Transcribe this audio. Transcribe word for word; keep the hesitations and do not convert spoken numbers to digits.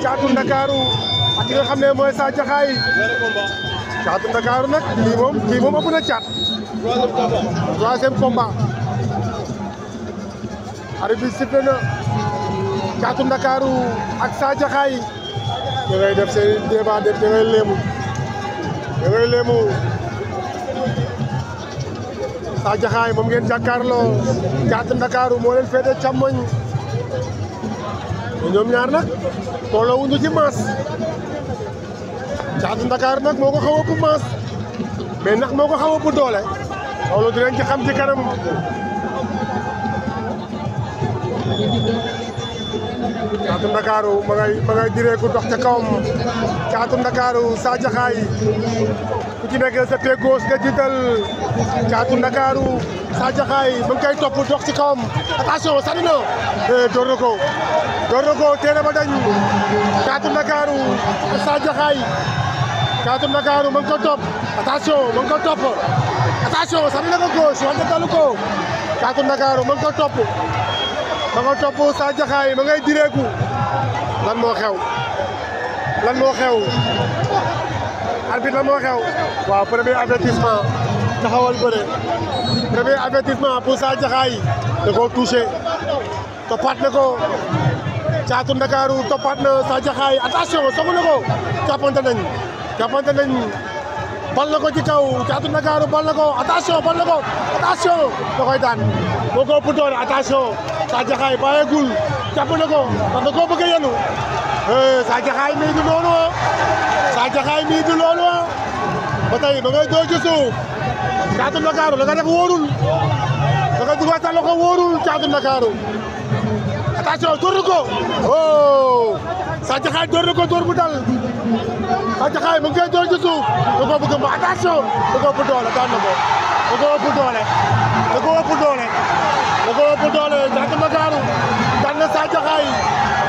Caatu Ndakaaru ak ki nga xam ne mooy Sa Diakhaay Caatu Ndakaaru nag kii moom kii moom ëpp na caat troisième combat arbitre bi sifflé na Caatu Ndakaaru ak Sa Diakhaay da ngay def seen débat def da ngay léemu da ngay léemu Sa Diakhaay moom ngeen jàkkaarloo Caatu Ndakaaru moo leen féete càmmoñ ñoom ñaar nag tolloo wuñu ci maas Caatu Ndakaaru nag moo ko xaw a ëpp maas mais ndax moo ko xaw a ëpp doole loolu dinañ ci xam ci kanam Caatu Ndakaaru ma ngay ma ngay direeku dox ca kawam Caatu Ndakaaru Sa Diakhaay ku ci nekk sa pied gauche nga jiital Caatu Ndakaaru Sa Diakhaay ma ngi koy topp dox ci kawam attention sànni na door na ko door na ko téere ba dañ Caatu Ndakaaru Sa Diakhaay Caatu Ndakaaru ma ngi ko topp attention ma ngi ko topp attention sànni na ko gauche wante dalu ko Caatu Ndakaaru ma ngi ko topp ma nga topp Sa Diakhaay ma ngay direeku lan moo xew lan moo xew arbitre lan moo xew waaw premier avertissement taxawal bëre premier avertissement pour Sa Diakhaay da koo touché toppaat na ko Caatu Ndakaaru toppaat na Sa Diakhaay attention soxla na ko jàppante nañ jàppante nañ bal na ko ci kaw Caatu Ndakaaru bal na ko attention bal na ko attention da koy daan moo ko ëpp doole attention Sa Diakhaay bàyyeegul jàpp na ko ndax da koo bëgg a yenu Sa Diakhaay mii du noonu ah Sa Diakhaay mii du loolu ah ba tey ba ngay doon ci suuf Caatu Ndakaaru la nga def wóorul da nga dugal sa loxo wóorul Caatu Ndakaaru attention door na ko oh Sa Diakhaay door na ko door bu dal Sa Diakhaay mu ngi koy door ci suuf da koo bëgg ma attention da koo ëpp doole daan na ko da koo ëpp doole da koo ëpp doole da koo ëpp doole Caatu Ndakaaru daan na Sa Diakhaay